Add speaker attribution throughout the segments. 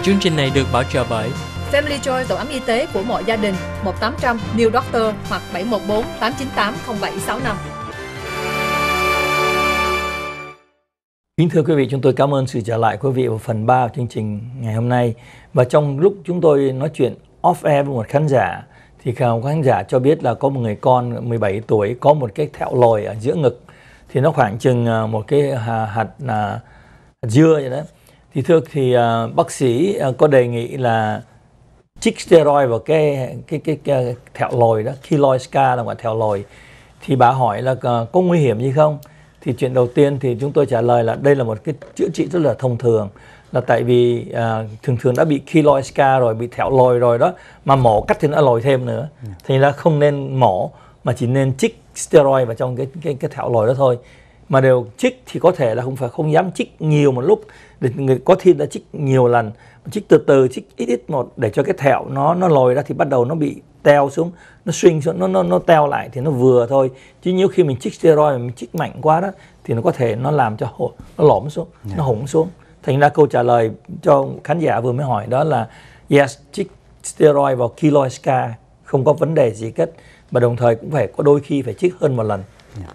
Speaker 1: Chương trình này được bảo trợ bởi
Speaker 2: Family Joy tổ ấm y tế của mọi gia đình 1-800 New Doctor hoặc 714-898-0765.
Speaker 3: Kính thưa quý vị, chúng tôi cảm ơn sự trở lại quý vị vào phần 3 của chương trình ngày hôm nay. Và trong lúc chúng tôi nói chuyện off-air với một khán giả, thì khán giả cho biết là có một người con 17 tuổi có một cái thẹo lồi ở giữa ngực. Thì nó khoảng chừng một cái hạt dưa vậy đó. Thì bác sĩ có đề nghị là chích steroid vào cái thẹo lồi đó, keloid scar là gọi thẹo lồi. Thì bà hỏi là có nguy hiểm gì không? Thì chuyện đầu tiên thì chúng tôi trả lời là đây là một cái chữa trị rất là thông thường, là tại vì thường đã bị keloid scar rồi, bị thẹo lồi rồi đó, mà mổ cắt thì nó lồi thêm nữa. Thì là không nên mổ mà chỉ nên chích steroid vào trong cái thẹo lồi đó thôi. Mà đều chích thì có thể là không dám chích nhiều một lúc, để có khi đã chích nhiều lần, chích từ từ, chích ít một để cho cái thẹo nó lồi ra thì bắt đầu nó bị teo xuống, nó shrink xuống, nó teo lại thì nó vừa thôi. Chứ nếu khi mình chích steroid mình chích mạnh quá đó thì nó có thể nó làm cho nó lõm xuống, nó hủng xuống. Thành ra câu trả lời cho khán giả vừa mới hỏi đó là yes, chích steroid vào keloid scar không có vấn đề gì hết, và đồng thời cũng phải có đôi khi phải chích hơn một lần.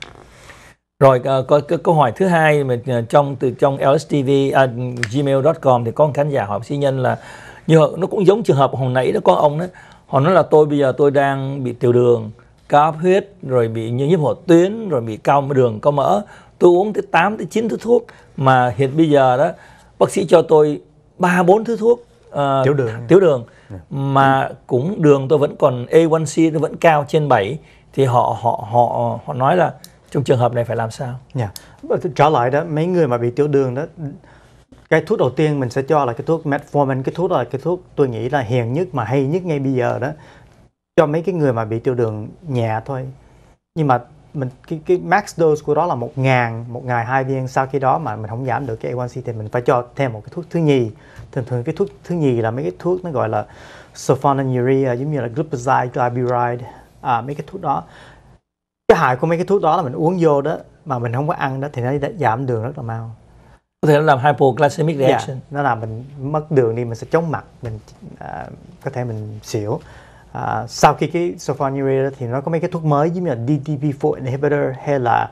Speaker 3: Rồi có câu hỏi thứ hai mà từ trong lstv@gmail.com thì có một khán giả hỏi bác sĩ Nhân là nó cũng giống trường hợp hồi nãy đó, có ông đó họ nói là bây giờ tôi đang bị tiểu đường, cao áp huyết, rồi bị nhiễm hột tuyến, rồi bị cao đường, cao mỡ, tôi uống tới 8 tới 9 thứ thuốc, mà hiện bây giờ đó bác sĩ cho tôi 3-4 thứ thuốc tiểu đường mà cũng đường tôi vẫn còn A1C nó vẫn cao trên 7, thì họ nói là trong trường hợp này phải làm sao?
Speaker 4: Trở lại đó, mấy người mà bị tiểu đường đó, cái thuốc đầu tiên mình sẽ cho là cái thuốc metformin. Cái thuốc đó là cái thuốc tôi nghĩ là hiền nhất mà hay nhất ngay bây giờ đó, cho mấy cái người mà bị tiểu đường nhẹ thôi. Nhưng mà cái max dose của đó là 1.000 một ngày 2 viên. Sau khi đó mà mình không giảm được cái A1C thì mình phải cho thêm một cái thuốc thứ nhì. Thường cái thuốc thứ nhì là mấy cái thuốc nó gọi là sulfonylurea, giống như là glipizide, glyburide, mấy cái thuốc đó. Cái hại của mấy cái thuốc đó là mình uống vô đó mà mình không có ăn đó thì nó giảm đường rất là mau.
Speaker 3: Có thể nó làm hypoglycemic reaction.
Speaker 4: Nó làm mình mất đường đi, mình sẽ chóng mặt, mình có thể mình xỉu. Sau khi cái sulfonylurea thì nó có mấy cái thuốc mới giống như là DPP-4 inhibitor hay là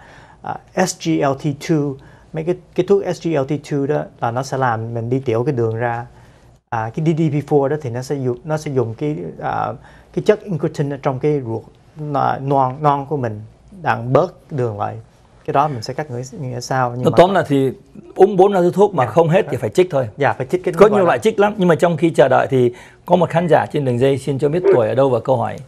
Speaker 4: SGLT2. Mấy cái thuốc SGLT2 đó là nó sẽ làm mình đi tiểu cái đường ra. Cái DPP-4 đó thì nó sẽ dùng cái chất incretin ở trong cái ruột non của mình đang bớt đường lại. Cái đó mình sẽ cắt nghĩa sau.
Speaker 3: Nhưng tóm là thì uống 4 thứ thuốc mà không hết thì phải chích thôi.
Speaker 4: Phải chích.
Speaker 3: Có nhiều loại chích lắm, nhưng mà trong khi chờ đợi thì có một khán giả trên đường dây, xin cho biết tuổi ở đâu và câu hỏi.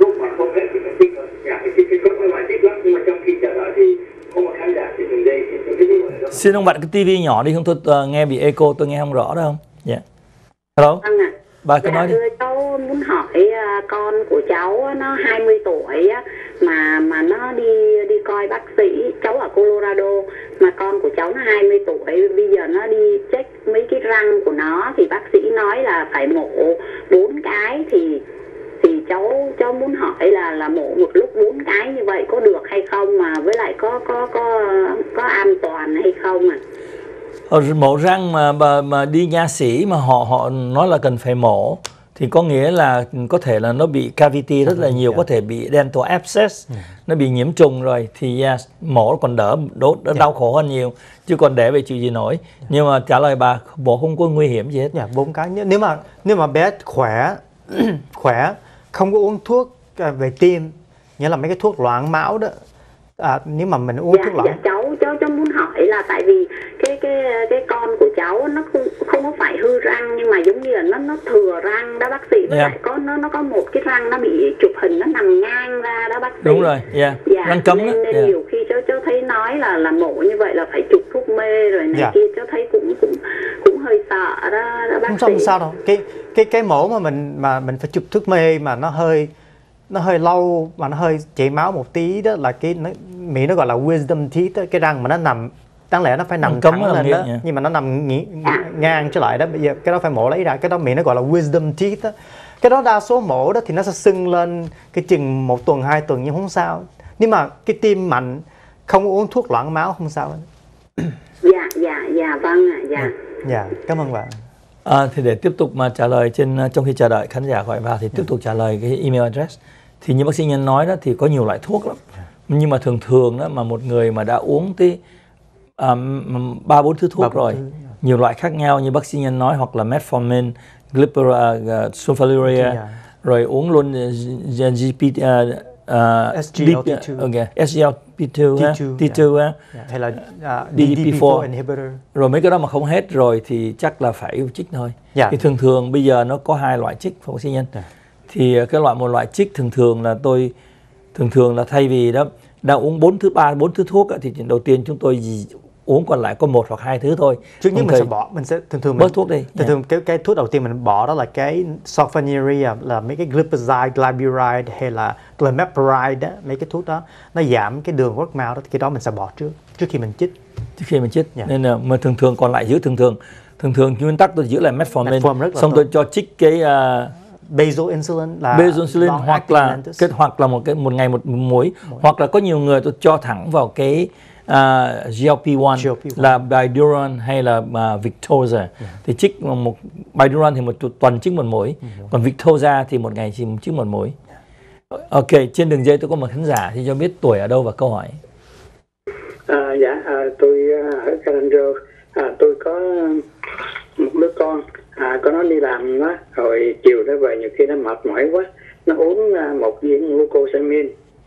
Speaker 3: Xin ông bật cái tivi nhỏ đi, không tôi nghe bị echo, tôi nghe không rõ đâu không? Hello. Bà cứ nói đi.
Speaker 5: Cháu muốn hỏi con của cháu nó 20 tuổi mà nó đi coi bác sĩ. Cháu ở Colorado mà con của cháu nó 20 tuổi, bây giờ nó đi check mấy cái răng của nó thì bác sĩ nói là phải mổ 4 cái, thì cháu muốn hỏi là mổ một lúc 4 cái như vậy có được hay không, mà với lại có an toàn hay không à?
Speaker 3: Mổ răng mà đi nha sĩ mà họ nói là cần phải mổ thì có nghĩa là có thể là nó bị cavity rất là nhiều, có thể bị dental abscess, nó bị nhiễm trùng rồi thì mổ còn đỡ đau khổ hơn nhiều, chứ còn để về chịu gì nổi. Nhưng mà trả lời bà, mổ không có nguy hiểm gì hết.
Speaker 4: 4 cái. Nếu mà bé khỏe không có uống thuốc về tim, nghĩa là mấy cái thuốc loãng máu đó. Nếu mà mình uống thuốc loãng,
Speaker 5: cháu muốn hỏi là tại vì cái con của cháu nó không có phải hư răng, nhưng mà giống như là nó thừa răng đó bác sĩ, với lại nó có một cái răng nó bị chụp hình nó nằm ngang ra đó bác sĩ.
Speaker 3: Đúng rồi, răng cấm
Speaker 5: nên nhiều khi cháu thấy nói là mổ như vậy là phải chụp thuốc mê rồi này kia, cháu thấy cũng hơi sợ đó bác sĩ.
Speaker 4: Không sao đâu. Cái mổ mà mình phải chụp thuốc mê mà nó hơi lâu mà nó hơi chảy máu một tí đó là Mỹ nó gọi là wisdom teeth đó, cái răng mà nó nằm, đáng lẽ nó phải nằm thẳng lên đó, nhưng mà nó nằm ngang trở lại đó, bây giờ cái đó phải mổ lấy ra, cái đó Mỹ nó gọi là wisdom teeth đó. Cái đó đa số mổ đó thì nó sẽ sưng lên cái chừng 1 tuần 2 tuần nhưng không sao. Nhưng mà cái tim mạnh không uống thuốc loãng máu không sao.
Speaker 5: Dạ vâng ạ.
Speaker 4: Dạ, cảm ơn bạn.
Speaker 3: Thì để tiếp tục mà trả lời trong khi chờ đợi khán giả gọi vào thì tiếp tục trả lời cái email address. Thì như bác sĩ Nhân nói đó thì có nhiều loại thuốc lắm. Nhưng mà thường đó mà một người mà đã uống tới 3-4 thứ thuốc rồi, nhiều loại khác nhau như bác sĩ Nhân nói, hoặc là metformin, sulfonylurea, rồi uống luôn SGLT2
Speaker 4: hay là DPP4 inhibitor.
Speaker 3: Rồi mấy cái đó mà không hết rồi thì chắc là phải chích thôi. Thì thường bây giờ nó có 2 loại chích, bác sĩ Nhân. Thì một loại chích thường là thay vì đó đang uống 4 thứ thuốc thì đầu tiên chúng tôi uống còn lại có 1 hoặc 2 thứ thôi.
Speaker 4: Trước nhất mình sẽ thường
Speaker 3: bớt thuốc đi.
Speaker 4: Thường cái thuốc đầu tiên mình bỏ đó là cái sulfonylurea, là mấy cái glipizide, glyburide hay là glimepiride đó, mấy cái thuốc đó nó giảm cái đường huyết máu đó, cái đó mình sẽ bỏ trước khi mình chích. Nên là mà thường còn lại giữ thường nguyên tắc tôi giữ lại metformin, xong tôi cho chích cái basal insulin
Speaker 3: hoặc là một ngày một mũi, hoặc là có nhiều người tôi cho thẳng vào cái GLP-1 là Bydureon hay là Victoza. Thì chích Bydureon thì một tuần chích 1 mũi, còn Victoza thì một ngày chỉ chích 1 mũi. Ok, trên đường dây tôi có một khán giả thì cho biết tuổi ở đâu và câu hỏi.
Speaker 1: Tôi ở Calangro. Tôi có một đứa con, có nó đi làm đó, rồi chiều nó về nhiều khi nó mệt mỏi quá, nó uống 1 viên glucosamine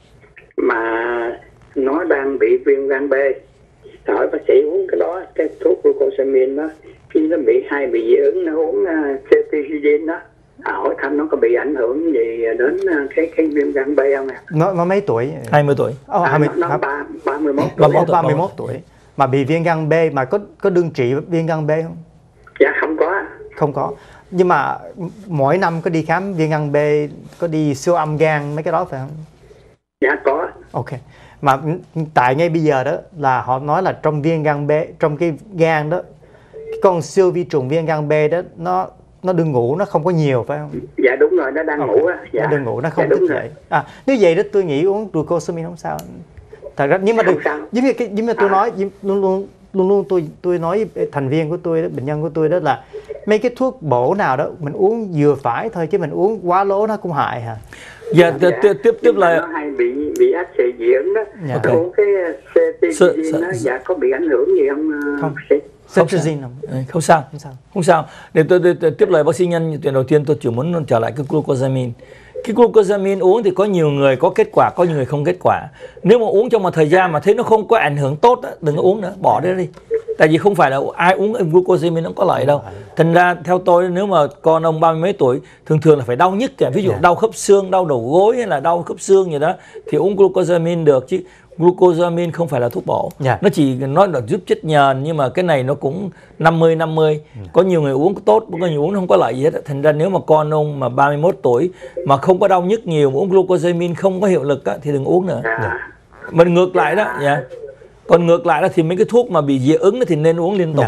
Speaker 1: mà nó đang bị viêm gan B. Hỏi bác sĩ uống cái đó, cái thuốc glucosamine đó, khi nó bị dị ứng, nó uống cetirizine đó, hỏi thăm nó có bị ảnh hưởng gì đến cái viêm gan B không ạ?
Speaker 4: Nó mấy tuổi?
Speaker 3: 20 tuổi.
Speaker 1: Nó 31
Speaker 4: tuổi. Mà bị viêm gan B, mà có đương trị viêm gan B không?
Speaker 1: Dạ không có.
Speaker 4: Nhưng mà mỗi năm có đi khám viêm gan B, có đi siêu âm gan mấy cái đó phải không?
Speaker 1: Dạ có.
Speaker 4: Ok. Mà tại ngay bây giờ đó là họ nói là trong viêm gan B, trong cái gan đó, cái con siêu vi trùng viêm gan B đó nó đừng ngủ, nó không có nhiều phải không?
Speaker 1: Dạ đúng rồi, nó đang ngủ á.
Speaker 4: Nó đừng ngủ, nó không thức dậy. Nếu vậy đó tôi nghĩ uống glucosamine không sao. Thật ra nhưng mà giống như tôi nói luôn tôi nói thành viên của tôi đó, bệnh nhân của tôi đó là mấy cái thuốc bổ nào đó mình uống vừa phải thôi, chứ mình uống quá lố nó cũng hại hả?
Speaker 3: Tiếp là
Speaker 1: nó hay bị áp xe dị ứng đó. Nó uống cái cetirizine nó có bị ảnh hưởng gì không?
Speaker 3: Không sao. Để tôi tiếp lời bác sĩ Nhân. Chuyện đầu tiên tôi chỉ muốn trở lại cái glucosamine. Cái glucosamine uống thì có nhiều người có kết quả, có nhiều người không kết quả. Nếu mà uống trong một thời gian mà thấy nó không có ảnh hưởng tốt đó, đừng có uống nữa, bỏ nó đi. Tại vì không phải là ai uống glucosamine nó có lợi đâu. Thành ra theo tôi, nếu mà con ông 30 mấy tuổi thường là phải đau nhức, ví dụ đau khớp xương, đau đầu gối hay là đau khớp xương gì đó thì uống glucosamine được, chứ glucosamine không phải là thuốc bổ. Nó chỉ nói là giúp chất nhờn, nhưng mà cái này nó cũng 50-50. Có nhiều người uống tốt, có nhiều uống không có lợi gì hết. Thành ra nếu mà con ông mà 31 tuổi mà không có đau nhức nhiều mà uống glucosamine không có hiệu lực á, thì đừng uống nữa. Mình ngược lại đó. Còn ngược lại đó thì mấy cái thuốc mà bị dị ứng thì nên uống liên tục.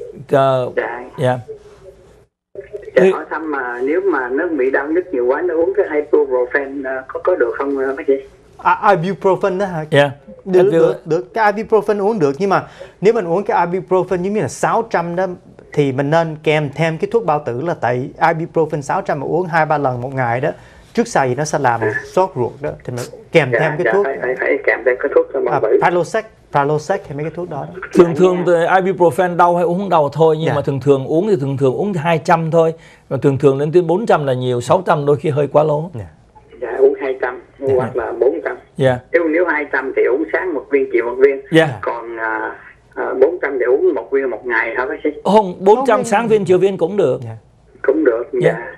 Speaker 1: Hỏi thăm mà nếu mà nó bị đau nhức nhiều quá, nó uống cái ibuprofen có được không bác sĩ?
Speaker 4: Ibuprofen đó hả? Được. Cái ibuprofen uống được, nhưng mà nếu mình uống cái ibuprofen giống như là 600 đó thì mình nên kèm thêm cái thuốc bao tử, là tại ibuprofen 600 mà uống 2-3 lần một ngày đó, trước sau gì nó sẽ làm sốt ruột đó, thì mình kèm thêm cái thuốc.
Speaker 1: Phải kèm thêm cái thuốc cho bao tử.
Speaker 4: Prilosec hay mấy cái thuốc đó.
Speaker 3: Thường ibuprofen đau hay uống không đau thôi, nhưng mà thường uống thì thường uống 200 thôi, và thường lên tới 400 là nhiều, 600 đôi khi hơi quá lố.
Speaker 1: Uống 200 hoặc là 400. Nếu 200 thì uống sáng 1 viên, chiều 1 viên. Còn 400 thì uống 1 viên một ngày hả bác sĩ?
Speaker 3: Không, 400 sáng viên chiều viên cũng được.
Speaker 1: Cũng được.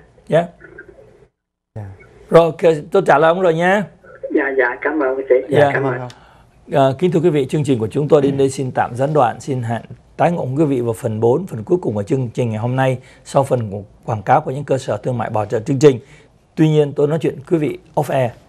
Speaker 3: Rồi tôi trả lời ông rồi nha.
Speaker 1: Dạ cảm ơn bác sĩ. Cảm ơn.
Speaker 3: Kính thưa quý vị, chương trình của chúng tôi đến đây xin tạm gián đoạn. Xin hẹn tái ngộ quý vị vào phần 4, phần cuối cùng của chương trình ngày hôm nay, sau phần quảng cáo của những cơ sở thương mại bảo trợ chương trình. Tuy nhiên tôi nói chuyện quý vị off air.